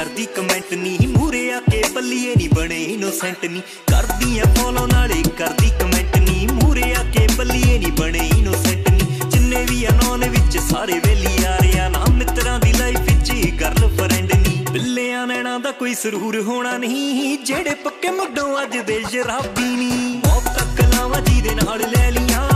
करदी कमेंट नी मूरे आके बल्लिए नी बने इनोसेंट नी करदी है फॉलो नाले करदी कमेंट नी मूरे आके बल्लिए नी बने इनोसेंट नी जिन्ने भी अनोन विच सारे वेली यारिया ना मित्रां दी लाइफ विच गर्लफ्रेंड नी बिल्लियां नैना दा कोई सरूर होना नहीं जेड़े पक्के मुड्डों अज दे शराबी नी मौत तक लावां जी दे नाल लै लियां